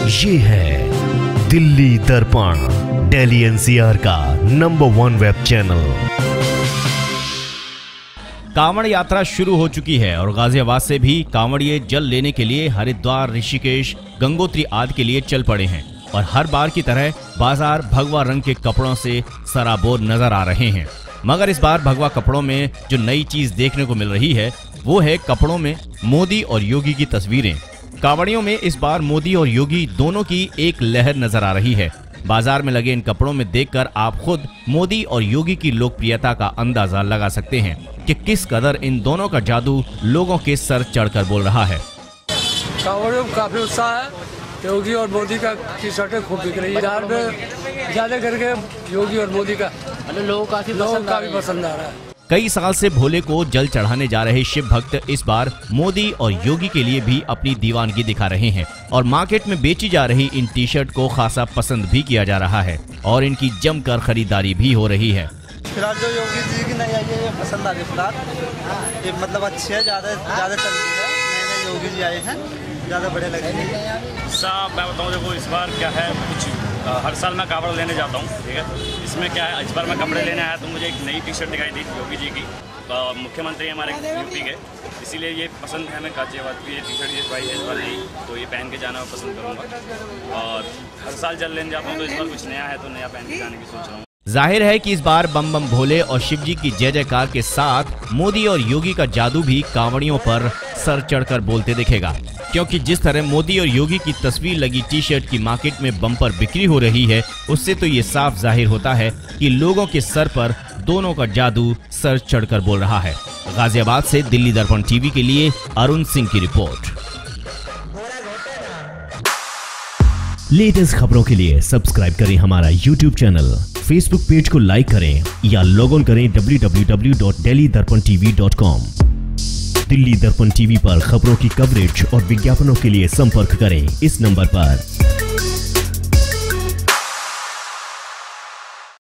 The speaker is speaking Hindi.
ये है दिल्ली दर्पण, दिल्ली एनसीआर का number 1 web channel. Kanwar Yatra शुरू हो चुकी है और गाजियाबाद से भी कांवड़िए जल लेने के लिए हरिद्वार, ऋषिकेश, गंगोत्री आदि के लिए चल पड़े हैं और हर बार की तरह बाजार भगवा रंग के कपड़ों से सराबोर नजर आ रहे हैं। मगर इस बार भगवा कपड़ों में जो नई चीज देखने को मिल रही है वो है कपड़ों में मोदी और योगी की तस्वीरें। कांवड़ियों में इस बार मोदी और योगी दोनों की एक लहर नजर आ रही है। बाजार में लगे इन कपड़ों में देखकर आप खुद मोदी और योगी की लोकप्रियता का अंदाजा लगा सकते हैं कि किस कदर इन दोनों का जादू लोगों के सर चढ़कर बोल रहा है। कांवड़ियों में काफी उत्साह है। योगी और मोदी का टी शर्टें खूब बिक रही है। बाजार में ज्यादा करके योगी और मोदी का लोगों को काफी पसंद आ रहा है। कई साल से भोले को जल चढ़ाने जा रहे शिव भक्त इस बार मोदी और योगी के लिए भी अपनी दीवानगी दिखा रहे हैं और मार्केट में बेची जा रही इन टी शर्ट को खासा पसंद भी किया जा रहा है और इनकी जमकर खरीदारी भी हो रही है। फिलहाल जो योगी जी की नई आई है ये पसंद आ रही है। फिलहाल ये मतलब अच्छी है, ज्यादा चल रही है। नए योगी जी आए हैं, ज्यादा बढ़िया लग रही है। साहब मैं बताऊँ, देखो इस बार क्या है, कुछ हर साल मैं कावड़ लेने जाता हूँ, ठीक है। इसमें क्या है, इस बार मैं कपड़े लेने आया तो मुझे एक नई टी शर्ट दिखाई दी योगी जी की। मुख्यमंत्री हमारे यूपी के, इसीलिए ये पसंद है। मैं गाजियाबाद की ये टी शर्ट इस बार नहीं, तो ये पहन के जाना मैं पसंद करूँगा। और हर साल जल लेने जाता हूँ तो इस बार कुछ नया है तो नया पहन के जाने की सोच रहा हूँ। जाहिर है कि इस बार बम बम भोले और शिव जी की जय जयकार के साथ मोदी और योगी का जादू भी कांवड़ियों पर सर चढ़कर बोलते दिखेगा, क्योंकि जिस तरह मोदी और योगी की तस्वीर लगी टी शर्ट की मार्केट में बम्पर बिक्री हो रही है, उससे तो ये साफ जाहिर होता है कि लोगों के सर पर दोनों का जादू सर चढ़कर बोल रहा है। गाजियाबाद से दिल्ली दर्पण टीवी के लिए अरुण सिंह की रिपोर्ट। लेटेस्ट खबरों के लिए सब्सक्राइब करें हमारा YouTube चैनल, Facebook पेज को लाइक करें या लॉग ऑन करें www.delhidarpantv.com। दिल्ली दर्पण टीवी पर खबरों की कवरेज और विज्ञापनों के लिए संपर्क करें इस नंबर पर।